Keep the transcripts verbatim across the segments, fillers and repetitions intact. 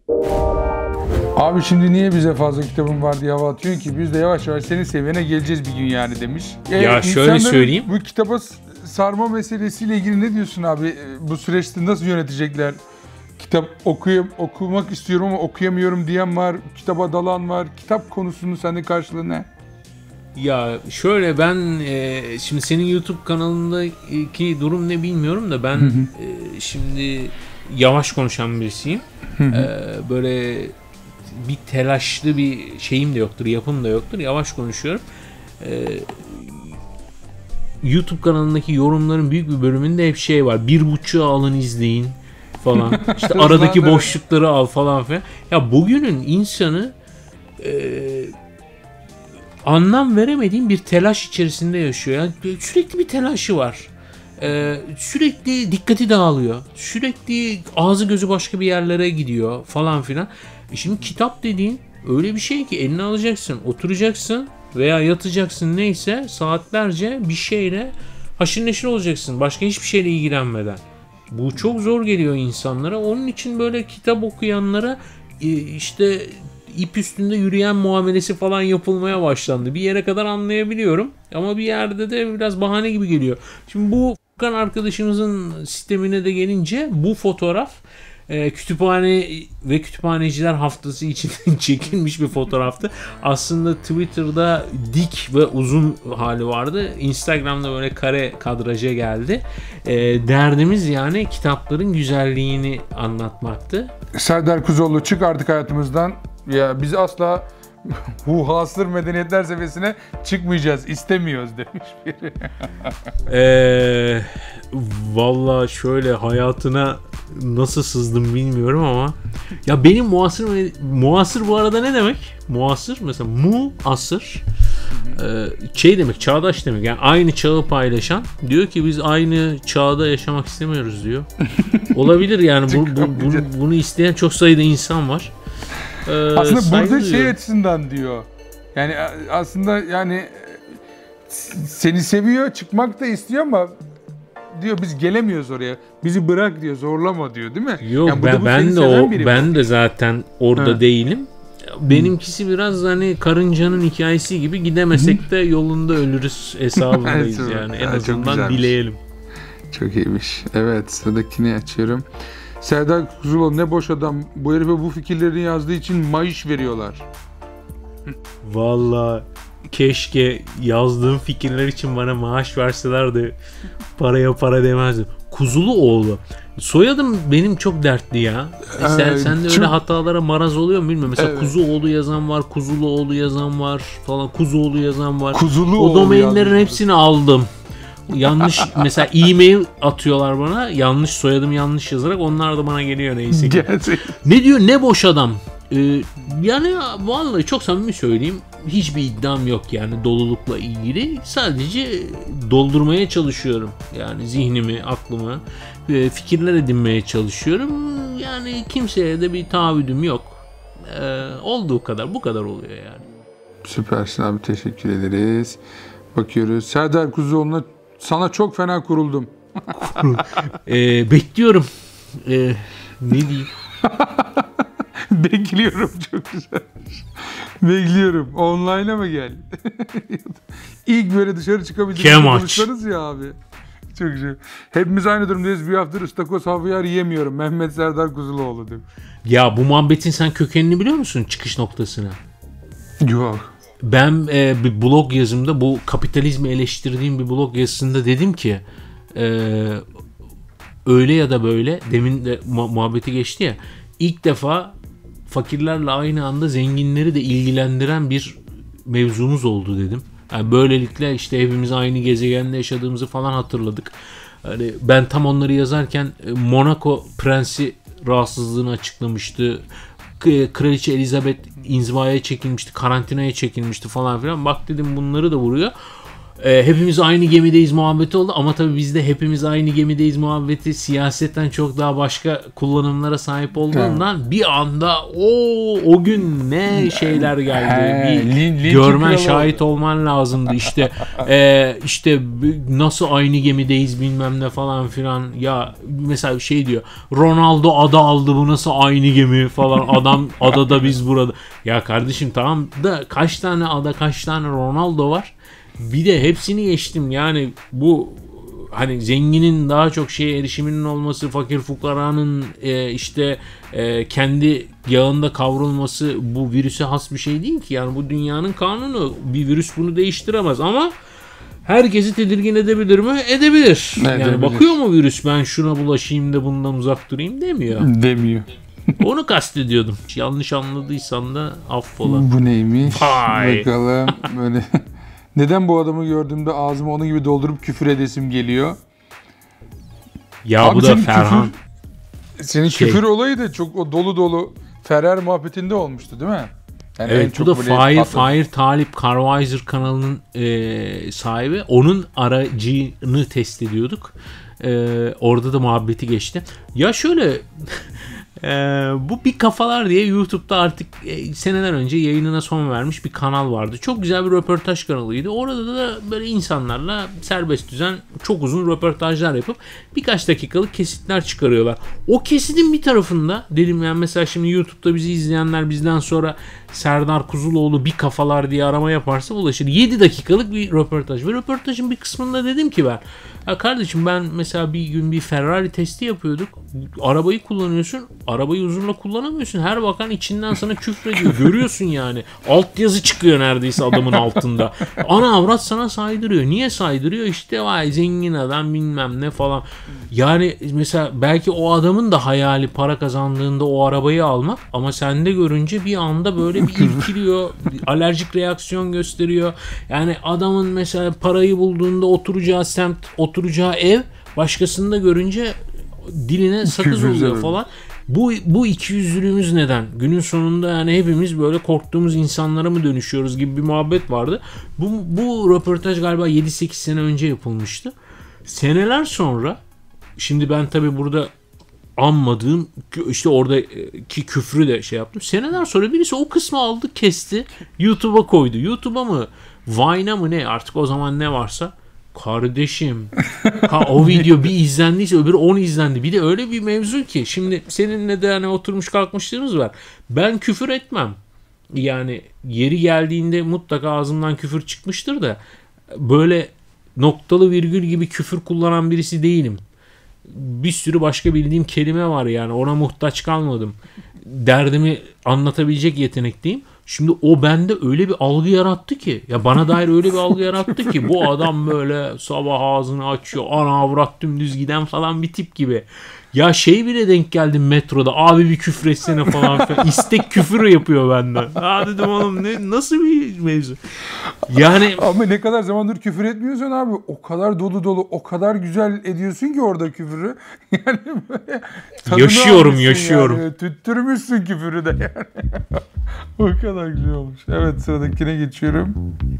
Abi şimdi niye bize fazla kitabın var diye hava atıyorsun ki? Biz de yavaş yavaş senin seviyene geleceğiz bir gün yani demiş. E, ya şöyle söyleyeyim. Bu kitaba sarma meselesiyle ilgili ne diyorsun abi? Bu süreçte nasıl yönetecekler? Kitap okuyup okumak istiyorum ama okuyamıyorum diyen var. Kitaba dalan var. Kitap konusunun senin karşılığı ne? Ya şöyle ben e, şimdi senin YouTube kanalındaki durum ne bilmiyorum da ben e, şimdi yavaş konuşan birisiyim. e, böyle bir telaşlı bir şeyim de yoktur, yapım da yoktur. Yavaş konuşuyorum. E, YouTube kanalındaki yorumların büyük bir bölümünde hep şey var. Bir buçuğa alın izleyin falan. İşte aradaki boşlukları al falan filan. Ya bugünün insanı e, anlam veremediğim bir telaş içerisinde yaşıyor. Yani sürekli bir telaşı var. Ee, sürekli dikkati dağılıyor. Sürekli ağzı gözü başka bir yerlere gidiyor falan filan. E şimdi kitap dediğin öyle bir şey ki eline alacaksın, oturacaksın veya yatacaksın neyse saatlerce bir şeyle haşır neşir olacaksın. Başka hiçbir şeyle ilgilenmeden. Bu çok zor geliyor insanlara. Onun için böyle kitap okuyanlara işte ip üstünde yürüyen muamelesi falan yapılmaya başlandı. Bir yere kadar anlayabiliyorum ama bir yerde de biraz bahane gibi geliyor. Şimdi bu Furkan arkadaşımızın sistemine de gelince bu fotoğraf e, kütüphane ve kütüphaneciler haftası için çekilmiş bir fotoğraftı. Aslında Twitter'da dik ve uzun hali vardı. Instagram'da böyle kare kadraja geldi. E, derdimiz yani kitapların güzelliğini anlatmaktı. Serdar Kuzuoğlu çık artık hayatımızdan. Ya biz asla bu hasır medeniyetler seviyesine çıkmayacağız, istemiyoruz demiş biri. Eee Valla şöyle hayatına nasıl sızdım bilmiyorum ama ya benim muasır muasır bu arada ne demek? Muasır mesela muasır e, şey demek, çağdaş demek. Yani aynı çağı paylaşan diyor ki biz aynı çağda yaşamak istemiyoruz diyor. Olabilir yani bu, bu, bu, bunu isteyen çok sayıda insan var. Ee, aslında burada şey açısından diyor. Yani aslında yani seni seviyor, çıkmak da istiyor ama diyor biz gelemiyoruz oraya. Bizi bırak diyor, zorlama diyor, değil mi? Yok yani ben, ben de o ben de zaten orada ha. değilim. Benimkisi biraz hani karıncanın hikayesi gibi, gidemesek de yolunda ölürüz hesabındayız yani. En azından dileyelim. Çok iyiymiş. Evet, sıradakini açıyorum. Serdar Kuzuloğlu ne boş adam. Bu herife bu fikirlerini yazdığı için maaş veriyorlar. Vallahi keşke yazdığım fikirler için bana maaş verseler de paraya para demezdim. Kuzuluoğlu. Soyadım benim çok dertli ya. Ee, sen, sen de çok... öyle hatalara maraz oluyor mu bilmiyorum. Mesela evet. Kuzuoğlu yazan var, Kuzuluoğlu yazan var falan. Kuzuoğlu yazan var. Kuzuluoğlu o domainlerin hepsini aldım. Yanlış mesela e-mail atıyorlar bana, yanlış soyadım yanlış yazarak, onlar da bana geliyor neyse ki. Ne diyor, ne boş adam. Ee, yani vallahi çok samimi söyleyeyim, hiçbir iddiam yok yani dolulukla ilgili, sadece doldurmaya çalışıyorum yani zihnimi, aklımı, fikirler edinmeye çalışıyorum. Yani kimseye de bir taahhüdüm yok. Ee, olduğu kadar, bu kadar oluyor yani. Süpersin abi, teşekkür ederiz. Bakıyoruz. Serdar Kuzuoğlu'na sana çok fena kuruldum. e, bekliyorum. E, ne diyeyim? Bekliyorum, çok güzel. Bekliyorum. Online'a mı gel? İlk böyle dışarı çıkabildiğimiz konuşlarız ya abi. Çok güzel. Hepimiz aynı durumdayız. Bir haftadır ıstakoz havyar yiyemiyorum. Mehmet Serdar Kuzuloğlu diyor. Ya bu muhabbetin sen kökenini biliyor musun? Çıkış noktasına. Yok. Ben e, bir blog yazımda, bu kapitalizmi eleştirdiğim bir blog yazısında dedim ki e, öyle ya da böyle, demin de mu- muhabbeti geçti ya, ilk defa fakirlerle aynı anda zenginleri de ilgilendiren bir mevzumuz oldu dedim. Yani böylelikle işte hepimiz aynı gezegende yaşadığımızı falan hatırladık. Yani ben tam onları yazarken Monaco prensi rahatsızlığını açıklamıştı. Kraliçe Elizabeth inzivaya çekilmişti, karantinaya çekilmişti falan filan. Bak dedim bunları da vuruyor. e, hepimiz aynı gemideyiz muhabbeti oldu ama tabii bizde hepimiz aynı gemideyiz muhabbeti siyasetten çok daha başka kullanımlara sahip olduğundan evet. bir anda o o gün ne şeyler geldi. He, bir lin, lin görmen şahit olman lazımdı. İşte e, işte nasıl aynı gemideyiz bilmem ne falan filan. Ya mesela şey diyor. Ronaldo ada aldı, bu nasıl aynı gemi falan. Adam adada, biz burada. Ya kardeşim tamam da kaç tane ada, kaç tane Ronaldo var? Bir de hepsini geçtim. Yani bu hani zenginin daha çok şeye erişiminin olması, fakir fukaranın e, işte e, kendi yağında kavrulması bu virüse has bir şey değil ki. Yani bu dünyanın kanunu. Bir virüs bunu değiştiremez ama herkesi tedirgin edebilir mi? Edebilir. Ne yani edebilir? Bakıyor mu virüs, ben şuna bulaşayım da bundan uzak durayım demiyor. Demiyor. Onu kastediyordum. Yanlış anladıysan da affola. Bu neymiş? Vay. Bakalım. Böyle. Neden bu adamı gördüğümde ağzımı onun gibi doldurup küfür edesim geliyor? Ya abi bu da Ferhan. Küfür, senin şey. küfür olayı da çok o dolu dolu Ferrer muhabbetinde olmuştu değil mi? Yani evet, bu da Fahir, Fahir Talip Carvizer kanalının e, sahibi. Onun aracını test ediyorduk. E, orada da muhabbeti geçti. Ya şöyle... Ee, bu Bir Kafalar diye YouTube'da artık e, seneler önce yayınına son vermiş bir kanal vardı. Çok güzel bir röportaj kanalıydı. Orada da böyle insanlarla serbest düzen çok uzun röportajlar yapıp birkaç dakikalık kesitler çıkarıyorlar. O kesitin bir tarafında dedim yani mesela şimdi YouTube'da bizi izleyenler bizden sonra Serdar Kuzuloğlu Bir Kafalar diye arama yaparsa ulaşır. yedi dakikalık bir röportaj ve röportajın bir kısmında dedim ki ben ya kardeşim ben mesela bir gün bir Ferrari testi yapıyorduk. Arabayı kullanıyorsun. Arabayı huzurla kullanamıyorsun. Her bakan içinden sana küfrediyor. Görüyorsun yani. Altyazı çıkıyor neredeyse adamın altında. Ana avrat sana saydırıyor. Niye saydırıyor? İşte vay zengin adam bilmem ne falan. Yani mesela belki o adamın da hayali para kazandığında o arabayı almak ama sende görünce bir anda böyle bir irkiliyor. Alerjik reaksiyon gösteriyor. Yani adamın mesela parayı bulduğunda oturacağı semt, oturacağı ev başkasını da görünce diline sakız oluyor falan. Bu bu ikiyüzlülüğümüz neden? Günün sonunda yani hepimiz böyle korktuğumuz insanlara mı dönüşüyoruz gibi bir muhabbet vardı. Bu bu röportaj galiba yedi sekiz sene önce yapılmıştı. Seneler sonra şimdi ben tabii burada anmadığım işte oradaki küfrü de şey yaptım. Seneler sonra birisi o kısmı aldı, kesti, YouTube'a koydu. YouTube'a mı? Vine'a mı ne? Artık o zaman ne varsa. Kardeşim ha o video bir izlendiyse öbürü on izlendi. Bir de öyle bir mevzu ki şimdi seninle de hani oturmuş kalkmışlığımız var. Ben küfür etmem. Yani yeri geldiğinde mutlaka ağzımdan küfür çıkmıştır da böyle noktalı virgül gibi küfür kullanan birisi değilim. Bir sürü başka bildiğim kelime var yani ona muhtaç kalmadım. Derdimi anlatabilecek yetenekteyim. Şimdi o bende öyle bir algı yarattı ki ya bana dair öyle bir algı yarattı ki bu adam böyle sabah ağzını açıyor ana avrat dümdüz giden falan bir tip gibi. Ya şey bile denk geldim metroda abi bir küfür etsene falan filan. İstek küfür yapıyor benden. Ha dedim oğlum ne, nasıl bir mevzu? Yani ama ne kadar zamandır küfür etmiyorsun abi. O kadar dolu dolu o kadar güzel ediyorsun ki orada küfürü. Yani böyle yaşıyorum yaşıyorum. Yani. Tüttürmüşsün küfürü de yani. O kadar güzel olmuş. Evet sıradakine geçiyorum.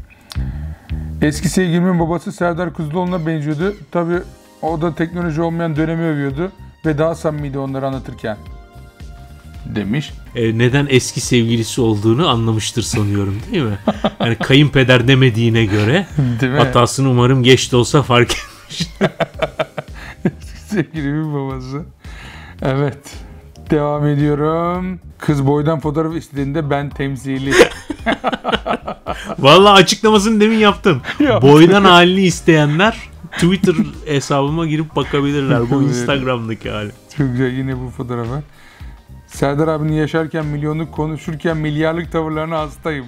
Eski sevgilimin babası Serdar Kuzuloğlu'na benziyordu. Tabii o da teknoloji olmayan dönemi övüyordu. Ve daha samimiydi onları anlatırken. Demiş. E, neden eski sevgilisi olduğunu anlamıştır sanıyorum değil mi? Yani kayınpeder demediğine göre hatasını umarım geç de olsa fark etmiş. Eski sevgilimin babası. Evet. Devam ediyorum. Kız boydan fotoğraf istediğinde ben temsili. Vallahi açıklamasını demin yaptım. Boydan halini isteyenler Twitter hesabıma girip bakabilirler. Bu Instagram'daki hali. Çok güzel yine bu fotoğrafa. Serdar abinin yaşarken milyonluk konuşurken milyarlık tavırlarına hastayım.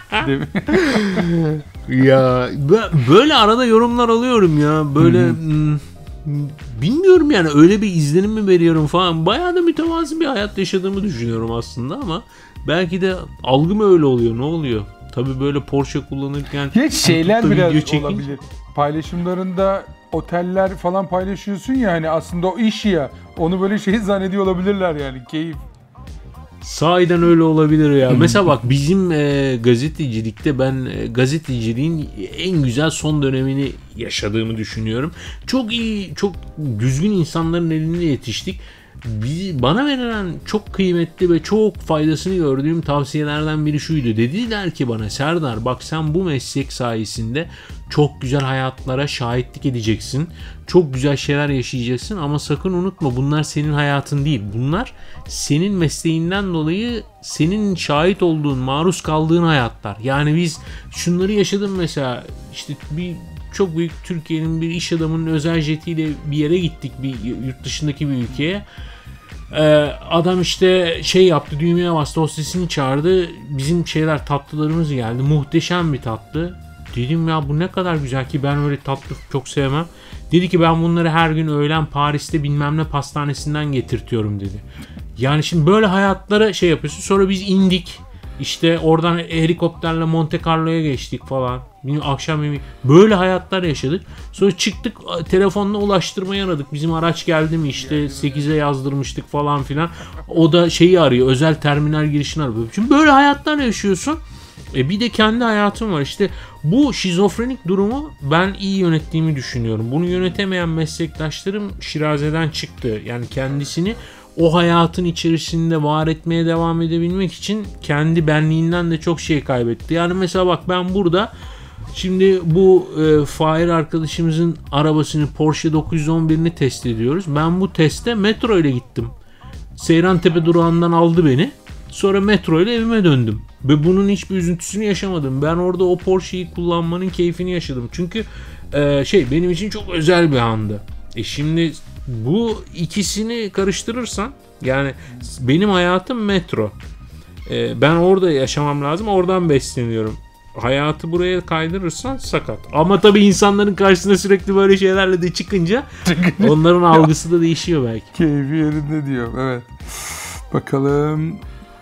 Ya böyle arada yorumlar alıyorum ya. Böyle m- bilmiyorum yani öyle bir izlenim mi veriyorum falan. Bayağı da mütevazi bir hayat yaşadığımı düşünüyorum aslında ama belki de algı mı öyle oluyor? Ne oluyor? Tabii böyle Porsche kullanırken ya şeyler biraz olabilir. Paylaşımlarında oteller falan paylaşıyorsun ya hani aslında o iş ya onu böyle şey zannediyor olabilirler yani keyif. Sahiden öyle olabilir ya. Mesela bak bizim e, gazetecilikte ben e, gazeteciliğin en güzel son dönemini yaşadığımı düşünüyorum. Çok iyi, çok düzgün insanların elinde yetiştik. Biz, bana verilen çok kıymetli ve çok faydasını gördüğüm tavsiyelerden biri şuydu. Dediler ki bana, Serdar bak sen bu meslek sayesinde çok güzel hayatlara şahitlik edeceksin. Çok güzel şeyler yaşayacaksın ama sakın unutma bunlar senin hayatın değil. Bunlar senin mesleğinden dolayı senin şahit olduğun, maruz kaldığın hayatlar. Yani biz şunları yaşadım mesela, işte bir çok büyük Türkiye'nin bir iş adamının özel jetiyle bir yere gittik, bir yurt dışındaki bir ülkeye. Ee, adam işte şey yaptı, düğmeye bastı, hostesini çağırdı. Bizim şeyler, tatlılarımız geldi. Muhteşem bir tatlı. Dedim ya bu ne kadar güzel ki, ben öyle tatlı çok sevmem. Dedi ki ben bunları her gün öğlen Paris'te bilmem ne pastanesinden getirtiyorum dedi. Yani şimdi böyle hayatlara şey yapıyorsun. Sonra biz indik. İşte oradan helikopterle Monte Carlo'ya geçtik falan. Akşam yemeği. Böyle hayatlar yaşadık. Sonra çıktık, telefonla ulaştırmayı aradık. Bizim araç geldi mi, işte sekize yazdırmıştık falan filan. O da şeyi arıyor, özel terminal girişini arıyor. Şimdi böyle hayatlar yaşıyorsun. E bir de kendi hayatım var. İşte bu şizofrenik durumu ben iyi yönettiğimi düşünüyorum. Bunu yönetemeyen meslektaşlarım şirazeden çıktı. Yani kendisini o hayatın içerisinde var etmeye devam edebilmek için kendi benliğinden de çok şey kaybetti. Yani mesela bak ben burada şimdi bu e, Fahir arkadaşımızın arabasını, Porsche dokuz yüz on birini test ediyoruz. Ben bu teste metro ile gittim. Seyrantepe durağından aldı beni. Sonra metro ile evime döndüm. Ve bunun hiçbir üzüntüsünü yaşamadım. Ben orada o Porsche'yi kullanmanın keyfini yaşadım. Çünkü e, şey benim için çok özel bir andı. E şimdi bu ikisini karıştırırsan, yani benim hayatım metro. E, ben orada yaşamam lazım. Oradan besleniyorum. Hayatı buraya kaydırırsan sakat. Ama tabii insanların karşısına sürekli böyle şeylerle de çıkınca onların algısı da değişiyor belki. Keyfi yerinde diyor. Evet. Bakalım.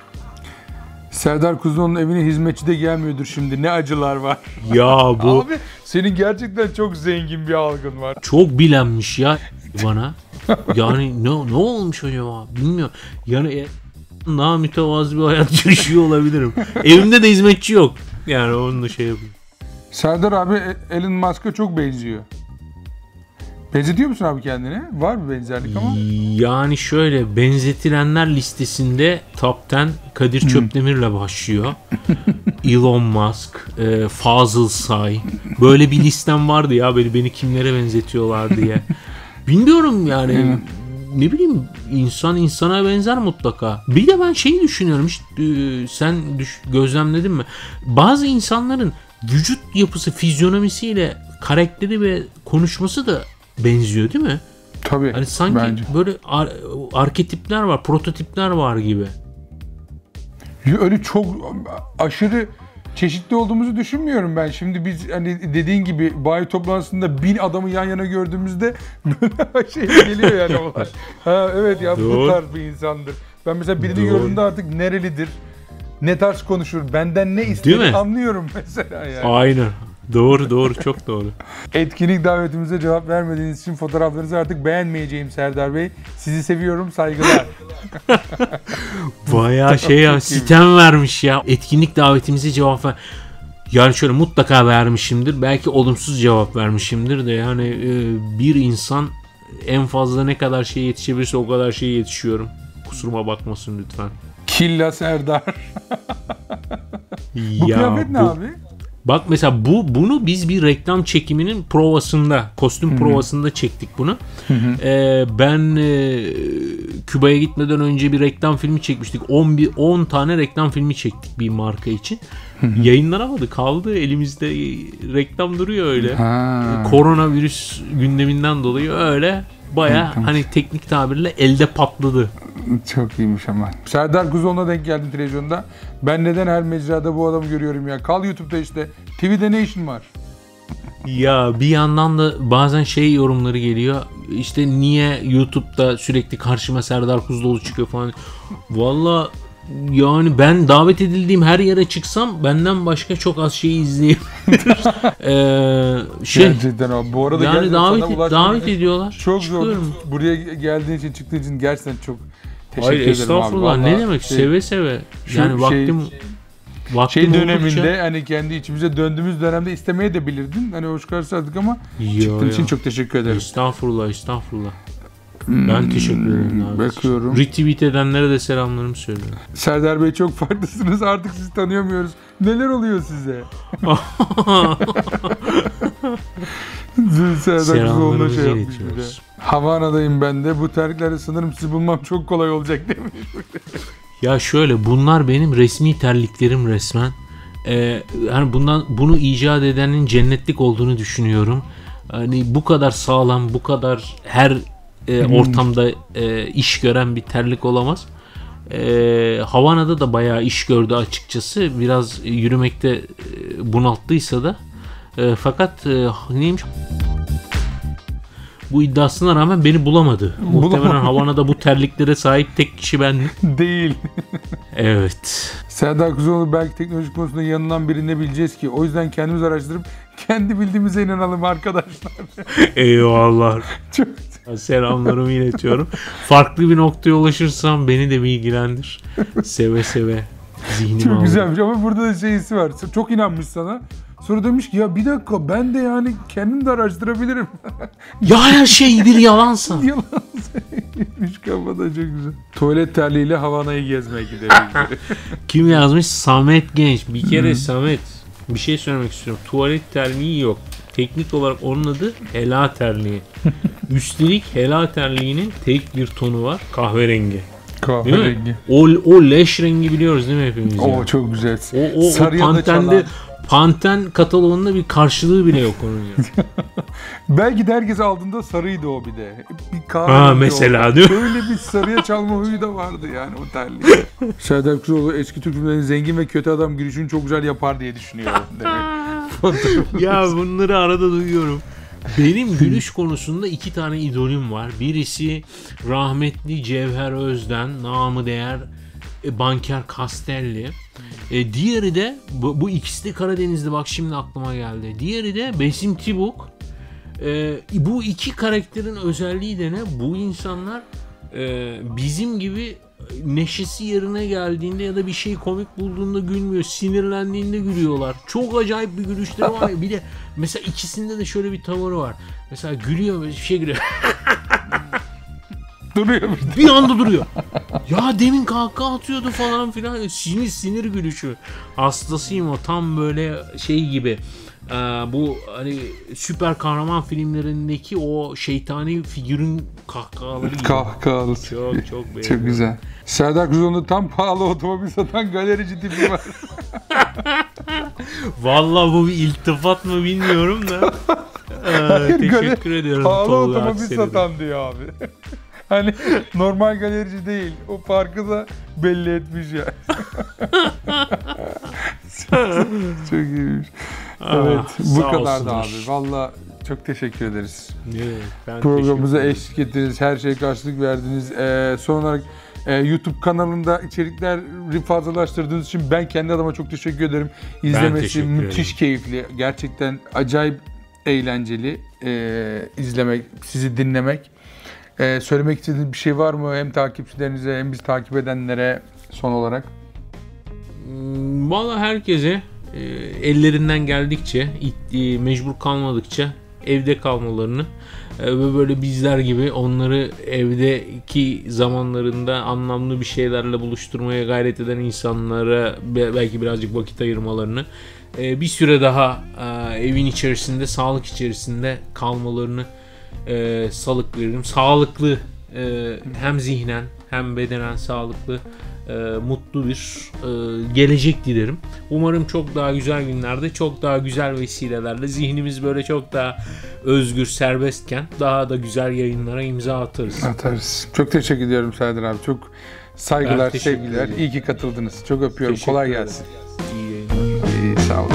Serdar Kuzunoğlu'nun evine hizmetçi de gelmiyordur şimdi. Ne acılar var. Ya bu... Abi senin gerçekten çok zengin bir algın var. Çok bilenmiş ya bana. Yani ne, ne olmuş acaba bilmiyorum. Yani e, daha mütevazı bir hayat yaşıyor olabilirim. Evimde de hizmetçi yok. Yani onu da şey yapayım. Serdar abi Elon Musk'a çok benziyor. Benzetiyor musun abi kendini? Var bir benzerlik ama. Yani şöyle, benzetilenler listesinde Top on Kadir Çöpdemir'le başlıyor. Elon Musk, e, Fazıl Say. Böyle bir listem vardı ya, beni, beni kimlere benzetiyorlar diye. Bilmiyorum yani. Ne bileyim, insan insana benzer mutlaka. Bir de ben şeyi düşünüyorum, hiç e, sen düş, gözlemledin mi? Bazı insanların vücut yapısı, fizyonomisiyle karakteri ve konuşması da benziyor değil mi? Tabii. Hani sanki bence. böyle ar- arketipler var, prototipler var gibi. Öyle çok aşırı çeşitli olduğumuzu düşünmüyorum ben. Şimdi biz hani dediğin gibi bayi toplantısında bin adamı yan yana gördüğümüzde şey geliyor yani olay. Ha evet ya, bu tarz bir insandır. Ben mesela birini Doğru. gördüğümde artık nerelidir, ne tarz konuşur, benden ne ister anlıyorum mesela yani. Aynen. Doğru doğru, çok doğru. Etkinlik davetimize cevap vermediğiniz için fotoğraflarınızı artık beğenmeyeceğim Serdar Bey. Sizi seviyorum, saygılar. Bayağı şey ya, sitem vermiş ya. Etkinlik davetimize cevap ver. Yani şöyle, mutlaka vermişimdir. Belki olumsuz cevap vermişimdir de yani e, bir insan en fazla ne kadar şey yetişebilirse o kadar şeye yetişiyorum. Kusuruma bakmasın lütfen. Killa Serdar. Bu kıyafet ne bu... abi? Bak mesela bu bunu biz bir reklam çekiminin provasında, kostüm Hı-hı. provasında çektik bunu. Ee, ben e, Küba'ya gitmeden önce bir reklam filmi çekmiştik. on tane reklam filmi çektik bir marka için. Hı-hı. Yayınlanamadı, kaldı elimizde, reklam duruyor öyle. Ha. Koronavirüs gündeminden dolayı öyle baya hani teknik tabirle elde patladı. Çok iyiymiş ama. Serdar Kuzunoğlu'na denk geldim televizyonda. Ben neden her mecrada bu adamı görüyorum ya? Kal YouTube'da işte. T V'de ne işin var? Ya bir yandan da bazen şey yorumları geliyor. İşte niye YouTube'da sürekli karşıma Serdar Kuzunoğlu çıkıyor falan. Valla yani ben davet edildiğim her yere çıksam benden başka çok az şey izleyebilirim. ee, şey, gerçekten o. Bu arada yani davet, davet ediyorlar. Çok zor. Buraya geldiğin için, çıktığın için gerçekten çok Teşekkür Hayır ederim estağfurullah abi. ne Vallahi demek şey, seve seve. şu Yani şey- vaktim vaktim Şey döneminde oldukça... hani kendi içimize döndüğümüz dönemde istemeye de bilirdin. Hani hoş karşıladık ama Yo, çıktığın yo. için çok teşekkür ederim. Estağfurullah estağfurullah. Ben teşekkür ederim. Hmm, bakıyorum. Retweet edenlere de selamlarımı söylüyorum. Serdar Bey çok farklısınız. Artık sizi tanıyamıyoruz. Neler oluyor size? Serdar Kuzuloğlu'na Selamlarımızı şey yapmış bir de. iletiyoruz. Havana'dayım ben de. Bu terlikleri sanırım sizi bulmam çok kolay olacak demiş. Ya şöyle bunlar benim resmi terliklerim resmen. Ee, yani bundan bunu icat edenin cennetlik olduğunu düşünüyorum. Hani bu kadar sağlam, bu kadar her e, ortamda e, iş gören bir terlik olamaz. E, Havana'da da bayağı iş gördü açıkçası. Biraz yürümekte e, bunalttıysa da. E, fakat e, neymiş? Bu iddiasına rağmen beni bulamadı. Muhtemelen Havana'da bu terliklere sahip tek kişi bendim. Değil. Evet. Serdar Kuzuloğlu belki teknoloji konusunda yanılan biri ne bileceğiz ki? O yüzden kendimiz araştırıp kendi bildiğimize inanalım arkadaşlar. Eyvallah. Çok Selamlarımı iletiyorum. Farklı bir noktaya ulaşırsam beni de bilgilendir. Seve seve. Zihnimi Çok aldım. güzelmiş ama burada da şeysi var. Çok inanmış sana. Sonra demiş ki ya bir dakika ben de yani kendim de araştırabilirim. Ya her şey bir yalansa. Yalan söylemiş kafada çok güzel. Tuvalet terliğiyle Havana'yı gezmeye gidelim. Kim yazmış? Samet Genç. Bir kere Samet. Bir şey söylemek istiyorum. Tuvalet terliği yok. Teknik olarak onun adı hela terliği. Üstelik hela terliğinin tek bir tonu var. Kahverengi. Değil Kahverengi. mi? O, o leş rengi biliyoruz değil mi hepimiz? O ya? çok güzel. O, o, o Sarıya da Panten'de çalan. Panten kataloğunda bir karşılığı bile yok onun ya. Belki de herkes aldığında sarıydı o bir de. Bir kahve. Ha mesela değil mi? Böyle bir sarıya çalma huyu da vardı yani o terliği. Serdar Kuzuloğlu eski Türk filmlerinin zengin ve kötü adam gülüşünü çok güzel yapar diye düşünüyorum. Ya bunları arada duyuyorum. Benim gülüş konusunda iki tane idolüm var. Birisi rahmetli Cevher Özden, namı değer e, Banker Castelli. E, diğeri de bu, bu ikisi de Karadeniz'de, bak şimdi aklıma geldi. Diğeri de Besim Tibuk. E, bu iki karakterin özelliği de ne? Bu insanlar e, bizim gibi neşesi yerine geldiğinde ya da bir şey komik bulduğunda gülmüyor. Sinirlendiğinde gülüyorlar. Çok acayip bir gülüşleri var ya. Bir de mesela ikisinde de şöyle bir tavırı var. Mesela gülüyor, bir şey gülüyor. Duruyor. Bir anda duruyor. Ya demin kahkaha atıyordu falan filan. Sinir sinir gülüşü. Hastasıyım o. Tam böyle şey gibi. Ee, bu hani süper kahraman filmlerindeki o şeytani figürün kahkahaları gibi. Kahkahalı. Çok çok beğendim. Çok güzel. Serdar Kuzuloğlu'nda tam pahalı otomobil satan galerici tipi var. Vallahi bu bir iltifat mı bilmiyorum da. Ee, teşekkür ediyorum. Pahalı Tolga otomobil Aksel'e. satan diyor abi. Hani normal galerici değil. O farkı da belli etmiş ya. Çok iyiymiş. Evet, Ah, bu sağ kadar da olsunlar. abi. Valla çok teşekkür ederiz. Evet, ben Programımıza teşekkür eşlik ettiniz, her şeye karşılık verdiniz. Ee, son olarak e, YouTube kanalında içerikleri fazlalaştırdığınız için ben kendi adıma çok teşekkür ederim. İzlemesi teşekkür müthiş ederim. keyifli, gerçekten acayip eğlenceli e, izlemek, sizi dinlemek. E, söylemek istediğiniz bir şey var mı hem takipçilerinize hem biz takip edenlere son olarak? Hmm, Valla herkese e, ellerinden geldikçe, it- e, mecbur kalmadıkça evde kalmalarını e, ve böyle bizler gibi onları evdeki zamanlarında anlamlı bir şeylerle buluşturmaya gayret eden insanlara be- belki birazcık vakit ayırmalarını, e, bir süre daha e, evin içerisinde, sağlık içerisinde kalmalarını e, salık veririm. Sağlıklı, e, hem zihnen hem bedenen sağlıklı, e, mutlu bir e, gelecek dilerim. Umarım çok daha güzel günlerde, çok daha güzel vesilelerle zihnimiz böyle çok daha özgür, serbestken daha da güzel yayınlara imza atarız. Atarız. Çok teşekkür ediyorum Serdar abi. Çok saygılar, Ben teşekkür sevgiler. ederim. İyi ki katıldınız. Çok öpüyorum. Teşekkür Kolay ederim. gelsin. İyi yayınlar. İyi, sağ olun.